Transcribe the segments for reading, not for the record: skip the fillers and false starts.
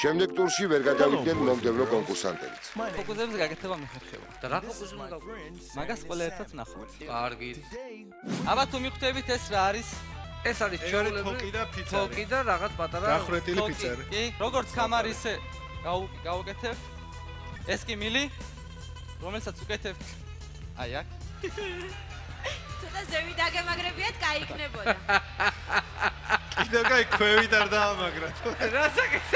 შემდეგ ტურში ვერ გადავიდნენ მომდევნო კონკურსანტებიც. ფოკუსებზე გაკეთება მიხარხება. და რა ფოკუსი უნდა გავყო? მაგას ყველა ერთად ნახავთ. კარგი. აბა თუ მიხვდებით ეს რა არის? ეს არის ჩვეულებრივი თოკი და რაღაც პატარა გახრეტილი ფიცარი. კი, როგორც კამარი ისე გავუკეთებთ. ეს კი მილი, რომელსაც უკეთებთ აი აქ. ცოტა ზევი დაგემაგრებიათ, გაიქნებოდა. კიდევ კაი ქვევით არ დაამაგრათ. რასაკეთე?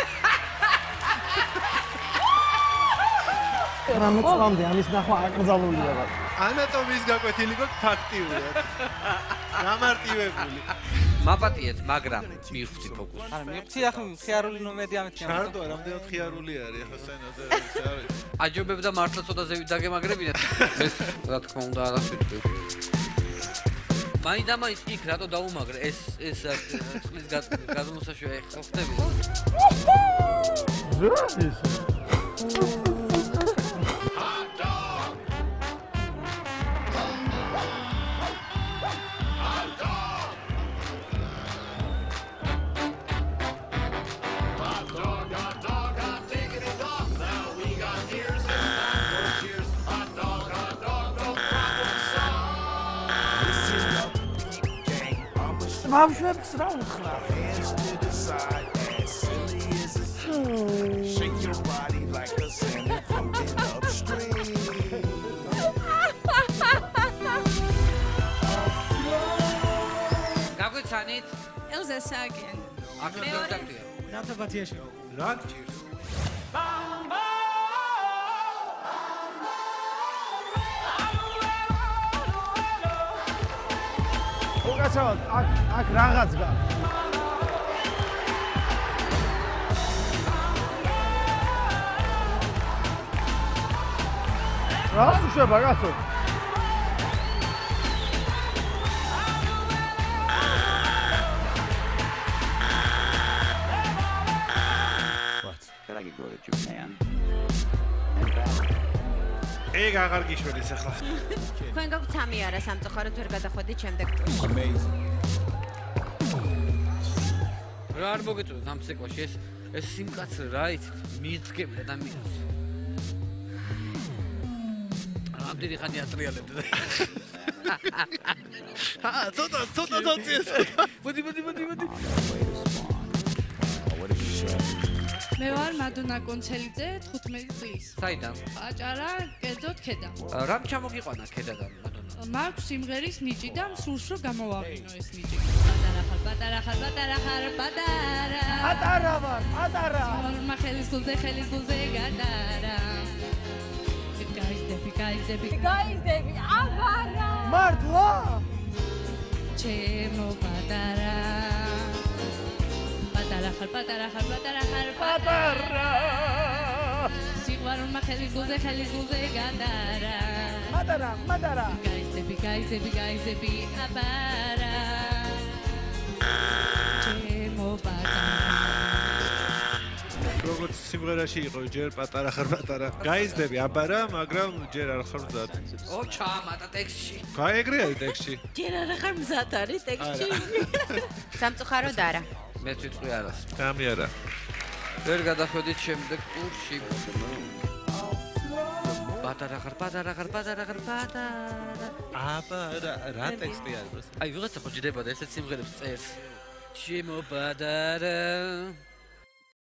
რამე წამდე ამის ნახვა აკრძალულია რა. ანატომიის გაკვეთილი გვაქვს ფაქტიურად. გამარტივებული. მაპატიეთ, მაგრამ მივხვდი ფოკუსს. არა, მივხვდი ახლა მხიარული ნომედი ამით გამო. ჩარტო რამდენად მხიარული არის ახლა სცენაზე არის. აჯობებდა მართლა ცოტა ზევით დაგემაგრებინათ. ეს რა თქმა უნდა არას ვიტყვი. მაინდა-მაინც იქ რატო დაუმაგრე ეს წყლის გადმოსაშვია ეხლა ხდები. ზრდის. ბავშვებს რა უთხრა? Shake your body like a salmon floating upstream. გაგვიცანით? ელზა სააკიან. აკრედიტაცია. დათაბათიაში. რა გჭირს? უკაცრავად აქ რაღაც გაქვს. რას უშვება კაცო? Can I go to Japan? ეგ აღარ გიშველის ახლა. თქვენ გაქვთ სამი არა სამწუხაროდ ვერ გადახვედით შემდეგ ტურში. Amazing. რა არ მოგეწონათ ამ ციკლში ეს სიმკაცრე რა იცით მიიწგებდა და მიიწ. ამდენი ხანი ატრიალებდა. ცოტა დაწიეს. მოდი. What did you say? მე ვარ მადონა კონცელიძე 15 წლის. საიდან? აჭარა, კერძოდ ქედა. რამ ჩამოგიყვანა ქედადან მადონა? მაქვს სიმღერის ნიჭი და მსურს რომ გამოვაყენო ეს ნიჭი. პატარა ხარ. პატარა ვარ, პატარა. ორმა ხელის გულზე გადარა. გაიზდები, აბარა. მართლა? ჩემო პატარა. პატარა ხარ. სიყვარულმა ხელის გულზე გადარა. მატარა. გაიზდები, აბარა. ჩემო პატარა. როგორც სიმღერაში იყო ჯერ პატარა ხარ. გაიზდები აბარა, მაგრამ ჯერ არ ხარ მზად. ო ჩამატა ტექსტში. გაეგრე არის ტექსტში. ჯერ არ ხარ მზად არის ტექსტში. სამწუხაროდ არა. მეც ვიტყვი არას. გამი არა. ვერ გადახვედით შემდეგ ტურში. პატარა ხარ. აბარა, რა ტექსტი არის? აი ვიღაცა ხო ჯდებოდა ესეთ სიმღერებს წერს. შემო პატარა